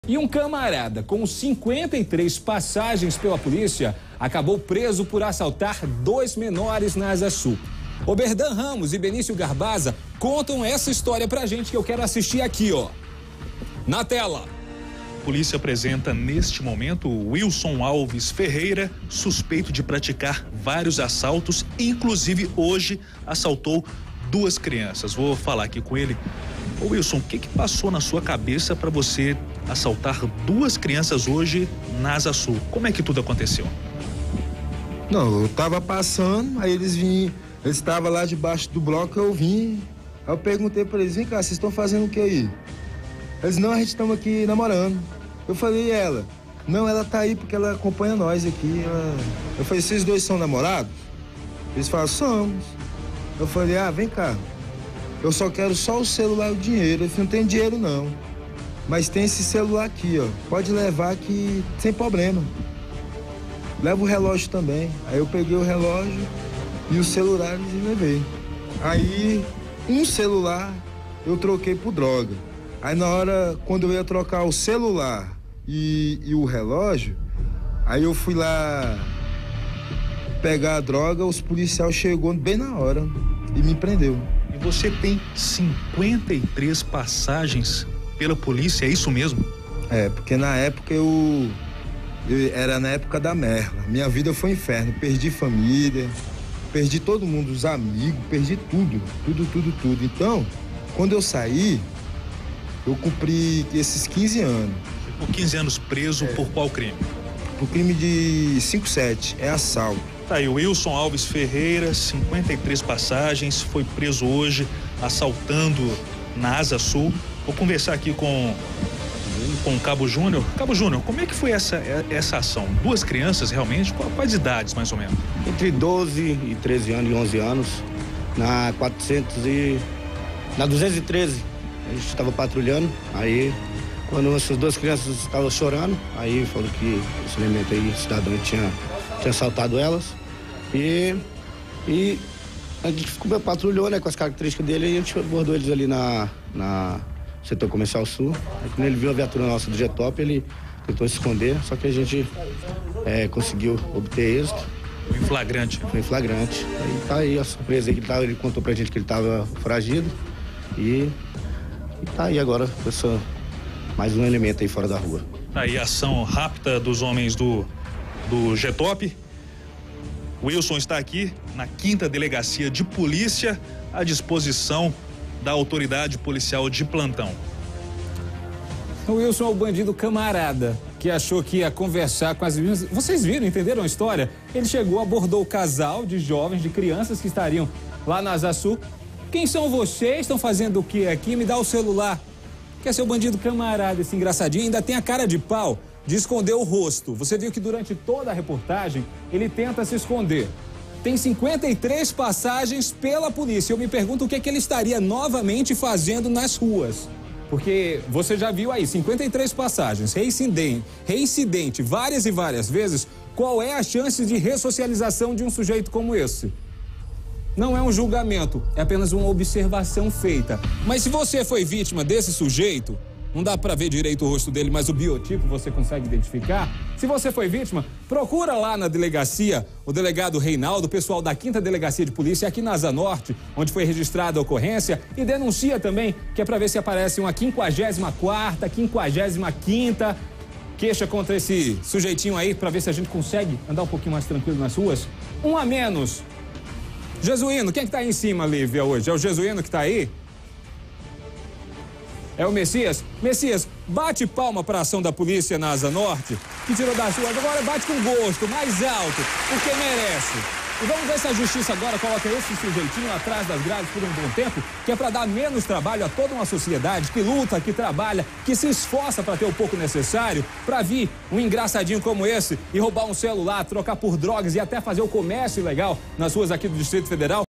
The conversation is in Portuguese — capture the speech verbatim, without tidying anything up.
E um camarada com cinquenta e três passagens pela polícia acabou preso por assaltar dois menores na Asa Sul. Oberdan Ramos e Benício Garbaza contam essa história pra gente que eu quero assistir aqui, ó. Na tela. A polícia apresenta neste momento Wilson Alves Ferreira, suspeito de praticar vários assaltos, inclusive hoje assaltou duas crianças. Vou falar aqui com ele. Ô Wilson, o que que passou na sua cabeça para você assaltar duas crianças hoje na Asa Sul? Como é que tudo aconteceu? Não, eu tava passando, aí eles vinham, eles estavam lá debaixo do bloco, eu vim, aí eu perguntei pra eles, vem cá, vocês estão fazendo o que aí? Eles, não, a gente estamos aqui namorando. Eu falei, e ela? Não, ela tá aí porque ela acompanha nós aqui. Ela... Eu falei, vocês dois são namorados? Eles falaram, somos. Eu falei, ah, vem cá, eu só quero só o celular e o dinheiro. Eles não tem dinheiro não, mas tem esse celular aqui, ó, pode levar que sem problema. Leva o relógio também. Aí eu peguei o relógio e os celulares e levei. Aí um celular eu troquei por droga. Aí na hora, quando eu ia trocar o celular e, e o relógio, aí eu fui lá pegar a droga, os policiais chegou bem na hora e me prendeu. E você tem cinquenta e três passagens pela polícia, é isso mesmo? É, porque na época eu, eu era na época da merda. Minha vida foi um inferno, perdi família, perdi todo mundo, os amigos, perdi tudo, tudo, tudo, tudo. Então, quando eu saí, eu cumpri esses quinze anos. Por quinze anos preso, é. Por qual crime? Por crime de cinco sete, é assalto. Tá aí, o Wilson Alves Ferreira, cinquenta e três passagens, foi preso hoje, assaltando na Asa Sul. Vou conversar aqui com, com o Cabo Júnior. Cabo Júnior, como é que foi essa, essa ação? Duas crianças, realmente? Quais idades, mais ou menos? Entre doze e treze anos e onze anos, na quatrocentos e... na duzentos e treze. A gente estava patrulhando, aí quando essas duas crianças estavam chorando, aí falou que esse elemento aí, cidadão, tinha, tinha assaltado elas. E, e a gente ficou, patrulhou, né, com as características dele, e a gente abordou eles ali na, na setor comercial sul. Aí quando ele viu a viatura nossa do G-Top, ele tentou se esconder, só que a gente é, conseguiu obter êxito. Foi em flagrante. Foi em flagrante. Aí tá aí a surpresa aí que ele, tava, ele contou pra gente que ele estava foragido e... E tá aí agora, essa, mais um elemento aí fora da rua. Tá aí a ação rápida dos homens do, do G-Top. O Wilson está aqui na quinta Delegacia de Polícia à disposição da autoridade policial de plantão. O Wilson é o bandido camarada que achou que ia conversar com as meninas. Vocês viram, entenderam a história? Ele chegou, abordou o casal de jovens, de crianças que estariam lá na Asa Sul. Quem são vocês? Estão fazendo o que aqui? Me dá o celular. Quer ser o bandido camarada, esse engraçadinho? Ainda tem a cara de pau de esconder o rosto. Você viu que durante toda a reportagem ele tenta se esconder. Tem cinquenta e três passagens pela polícia. Eu me pergunto o que é que ele estaria novamente fazendo nas ruas. Porque você já viu aí, cinquenta e três passagens, reincidente, reincidente várias e várias vezes. Qual é a chance de ressocialização de um sujeito como esse? Não é um julgamento, é apenas uma observação feita. Mas se você foi vítima desse sujeito, não dá pra ver direito o rosto dele, mas o biotipo você consegue identificar. Se você foi vítima, procura lá na delegacia o delegado Reinaldo, o pessoal da quinta Delegacia de Polícia aqui na Asa Norte, onde foi registrada a ocorrência, e denuncia também, que é pra ver se aparece uma quinquagésima quarta, quinquagésima quinta queixa contra esse sujeitinho aí, pra ver se a gente consegue andar um pouquinho mais tranquilo nas ruas. Um a menos. Jesuíno, quem é que tá aí em cima, Lívia, hoje? É o Jesuíno que tá aí? É o Messias? Messias, bate palma para a ação da polícia na Asa Norte, que tirou das ruas. Agora bate com gosto, mais alto, porque merece. E vamos ver se a justiça agora coloca esse sujeitinho atrás das grades por um bom tempo, que é para dar menos trabalho a toda uma sociedade que luta, que trabalha, que se esforça para ter o pouco necessário, para vir um engraçadinho como esse e roubar um celular, trocar por drogas e até fazer o comércio ilegal nas ruas aqui do Distrito Federal.